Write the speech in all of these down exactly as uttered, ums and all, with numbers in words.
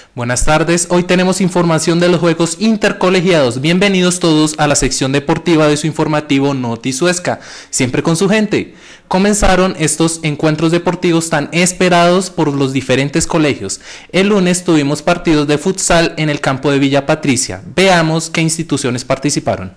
Buenas tardes, hoy tenemos información de los Juegos Intercolegiados. Bienvenidos todos a la sección deportiva de su informativo Noti Suezca, siempre con su gente. Comenzaron estos encuentros deportivos tan esperados por los diferentes colegios. El lunes tuvimos partidos de futsal en el campo de Villa Patricia. Veamos qué instituciones participaron.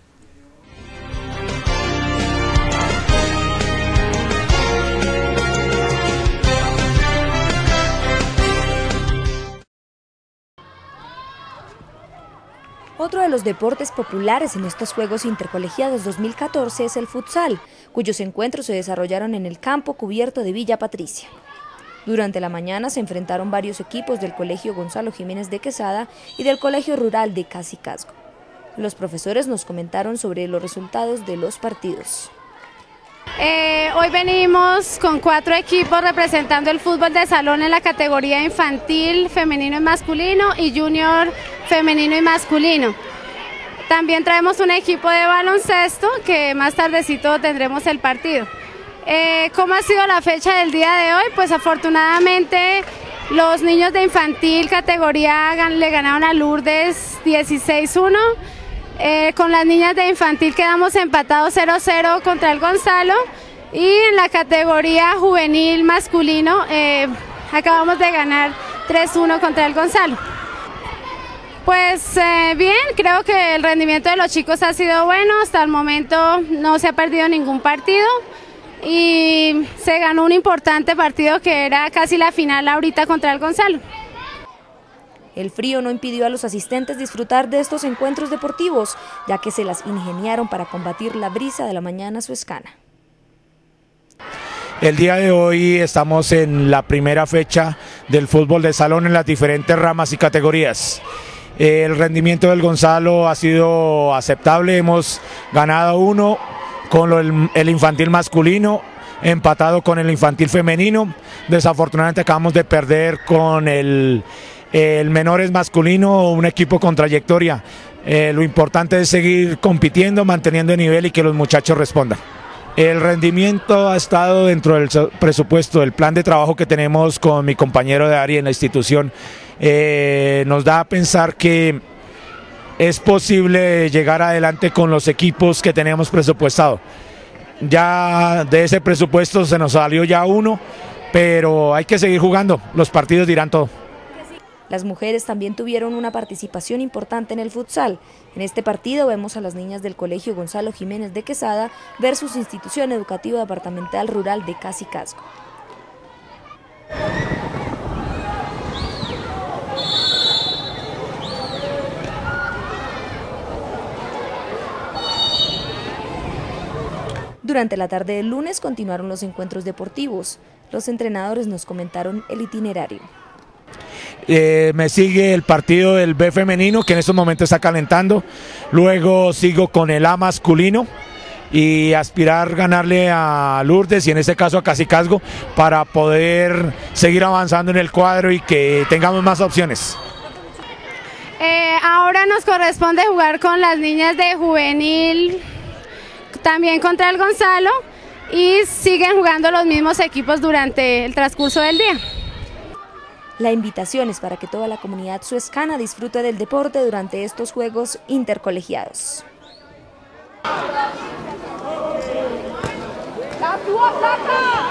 Otro de los deportes populares en estos Juegos Intercolegiados dos mil catorce es el futsal, cuyos encuentros se desarrollaron en el campo cubierto de Villa Patricia. Durante la mañana se enfrentaron varios equipos del Colegio Gonzalo Jiménez de Quesada y del Colegio Rural de Cacicazgo. Los profesores nos comentaron sobre los resultados de los partidos. Eh, hoy venimos con cuatro equipos representando el fútbol de salón en la categoría infantil, femenino y masculino y junior femenino y masculino. También traemos un equipo de baloncesto que más tardecito tendremos el partido. Eh, ¿Cómo ha sido la fecha del día de hoy? Pues afortunadamente los niños de infantil categoría le ganaron a Lourdes dieciséis uno. Eh, con las niñas de infantil quedamos empatados cero cero contra el Gonzalo y en la categoría juvenil masculino eh, acabamos de ganar tres uno contra el Gonzalo. Pues eh, bien, creo que el rendimiento de los chicos ha sido bueno, hasta el momento no se ha perdido ningún partido y se ganó un importante partido que era casi la final ahorita contra el Gonzalo. El frío no impidió a los asistentes disfrutar de estos encuentros deportivos, ya que se las ingeniaron para combatir la brisa de la mañana suezcana. El día de hoy estamos en la primera fecha del fútbol de salón en las diferentes ramas y categorías. El rendimiento del Gonzalo ha sido aceptable, hemos ganado uno con el, el infantil masculino, empatado con el infantil femenino. Desafortunadamente acabamos de perder con el... El menores masculino, un equipo con trayectoria. Eh, lo importante es seguir compitiendo, manteniendo el nivel y que los muchachos respondan. El rendimiento ha estado dentro del presupuesto, el plan de trabajo que tenemos con mi compañero de área en la institución. Eh, nos da a pensar que es posible llegar adelante con los equipos que tenemos presupuestado. Ya de ese presupuesto se nos salió ya uno, pero hay que seguir jugando, los partidos dirán todo. Las mujeres también tuvieron una participación importante en el futsal. En este partido vemos a las niñas del Colegio Gonzalo Jiménez de Quesada versus Institución Educativa Departamental Rural de Cacicazgo. Durante la tarde del lunes continuaron los encuentros deportivos. Los entrenadores nos comentaron el itinerario. Eh, me sigue el partido del B femenino, que en estos momentos está calentando. Luego sigo con el A masculino y aspirar ganarle a Lourdes y en este caso a Cacicazgo para poder seguir avanzando en el cuadro y que tengamos más opciones. Eh, ahora nos corresponde jugar con las niñas de juvenil, también contra el Gonzalo, y siguen jugando los mismos equipos durante el transcurso del día. La invitación es para que toda la comunidad suezcana disfrute del deporte durante estos Juegos Intercolegiados. ¡La tua plata!